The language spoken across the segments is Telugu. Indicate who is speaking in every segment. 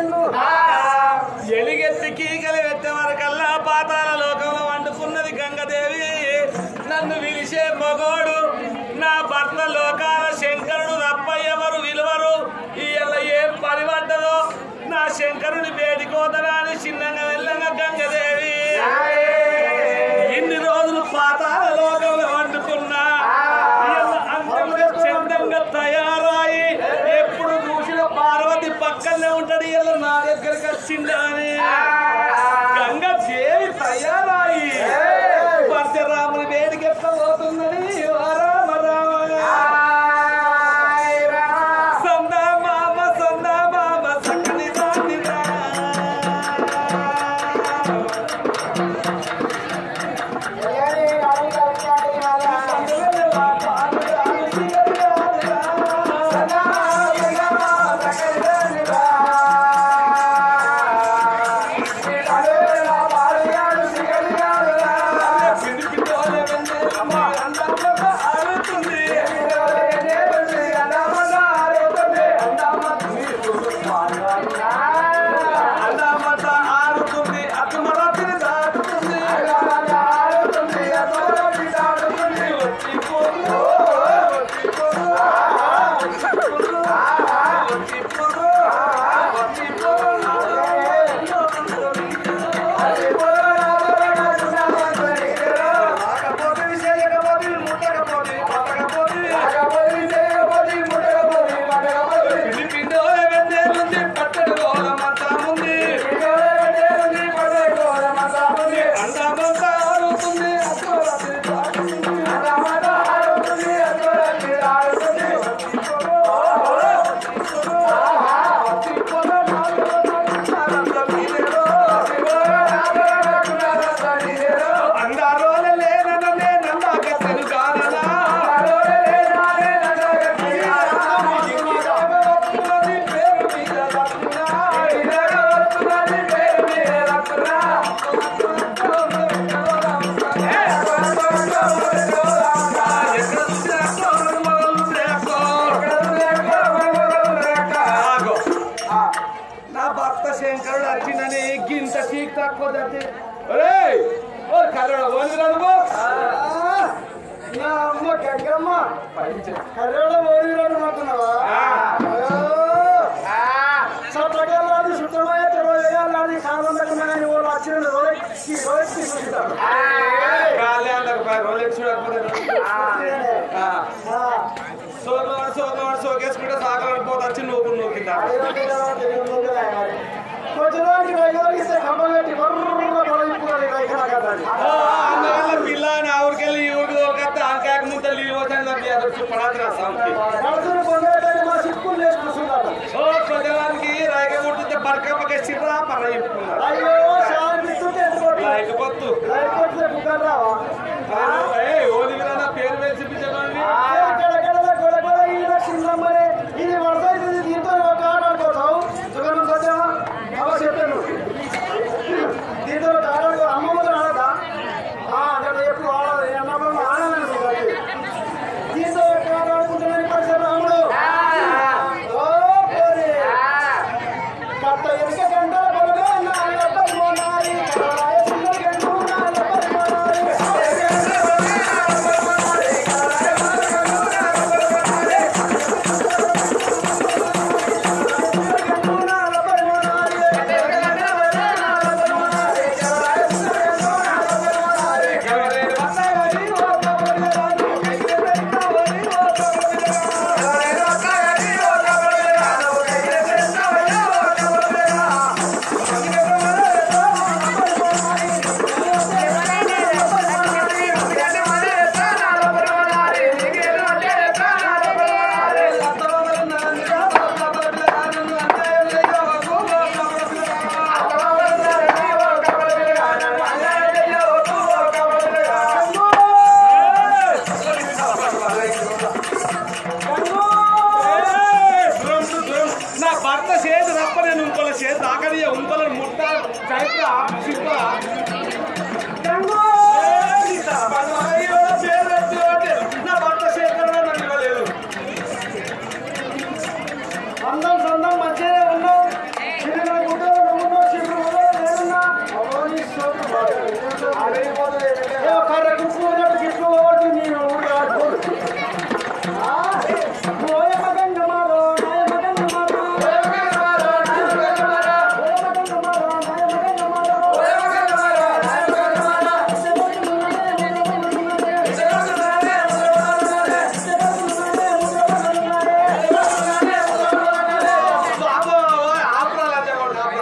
Speaker 1: ఎలిగెత్తి కీకలు పెట్టే వరకల్లా పాతాల లోకంలో వండుకున్నది గంగదేవి. నన్ను విలిసే మగోడు నా భర్త లోకాల శంకరుడు తప్ప ఎవరు విలువరు. ఇయ్యాల ఏం పని పడ్డదో నా శంకరుని వేడికోదనా అని చిన్నగా వెళ్ళంగా గంగదేవి ఇన్ని రోజులు పాతాల లోకంలో వండుకున్నా అంతంగా చందంగా తయారాయి ఎప్పుడు చూసిన పార్వతి పక్కనే ఉంటాడు. ఇలా నా దగ్గరికి వచ్చిందని గంగదేవి తయారాయి పరశురాముని వేడికి ఎట్లా పోతుందని రామ రామ సందా మామ సక్కని శంకరుడు వచ్చిందని గింత చీక్ తక్కువ
Speaker 2: కర్రోడ ఓడిరాడు మాట్లాడుతున్నావా? సత్రకెళ్ళాలి శుద్ధమయ్యే తెరవయ్యాలి కాలందకుండా కానీ వాళ్ళు వచ్చిన రోలెక్కి చూపిస్తాడు.
Speaker 1: సోకేసుకుంటే సాగలడిపోతే వచ్చి నువ్వు నూకిందా పిల్లని ఊరికెళ్ళి ఊరికి దొరికితే ఆకాక ముందు నీళ్ళు వచ్చాను ప్రజలానికి రాయకముంటుంటే బరకమ్మకి చిర్రా పర్ర చెప్పుకున్నారు ఓదిగిరా పేరు వేసి చూపించండి.
Speaker 2: ఇది వరద దీంతో ఒక ఆట ఆడుకోవచ్చావు సుగంధం సత్యమా చెప్పాను దీంతో ఒక ఆట ఆడుకో అమ్మమ్మతో ఆడదా అక్కడ ఎప్పుడు ఆడాలి అన్నప్పుడు ఆడాలని దీంతో ఒక ఆట ఆడుకుంటున్నాను పరిసరాముడు కట్ట ఎరుక గంట పొలమే నాలుగు అందం సందం మంచిగా ఉన్నాం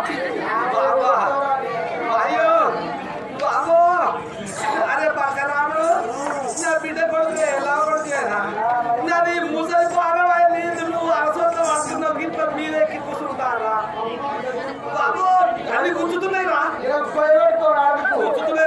Speaker 1: బాబా అయ్యో బాబో అరే పక్కరాముడు నా బిడ్డ కొడుకు ఎలా కొడుకులేనా నాది ముసలి పారవాయి నీళ్ళు నువ్వు అరసోతో వస్తున్నావు గిట్ల మీదెక్కి కూర్చుంటారా బాబు అవి గుంజుతున్నాయిరా
Speaker 2: భయపెట్టుకోరా
Speaker 1: గుంజుతున్నాయి